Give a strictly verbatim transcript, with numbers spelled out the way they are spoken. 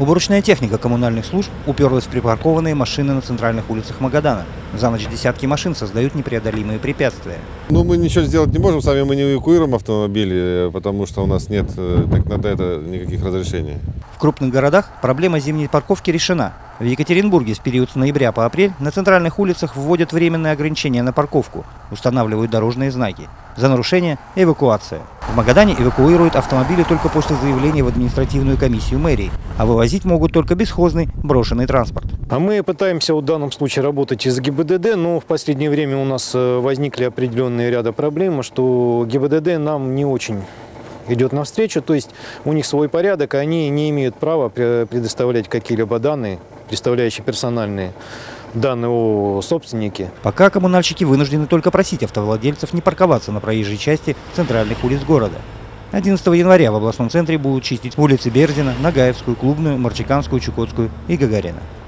Уборочная техника коммунальных служб уперлась в припаркованные машины на центральных улицах Магадана. За ночь десятки машин создают непреодолимые препятствия. Ну, мы ничего сделать не можем, сами мы не эвакуируем автомобили, потому что у нас нет так, на это никаких разрешений. В крупных городах проблема зимней парковки решена. В Екатеринбурге в период с ноября по апрель на центральных улицах вводят временные ограничения на парковку, устанавливают дорожные знаки. За нарушение – эвакуация. В Магадане эвакуируют автомобили только после заявления в административную комиссию мэрии, а вывозить могут только бесхозный брошенный транспорт. А мы пытаемся в данном случае работать из ГИБДД, но в последнее время у нас возникли определенные ряда проблем, что ГИБДД нам не очень идет навстречу, то есть у них свой порядок, и они не имеют права предоставлять какие-либо данные, представляющие персональные данные о собственнике. Пока коммунальщики вынуждены только просить автовладельцев не парковаться на проезжей части центральных улиц города. одиннадцатого января в областном центре будут чистить улицы Берзина, Нагаевскую, Клубную, Марчиканскую, Чукотскую и Гагарина.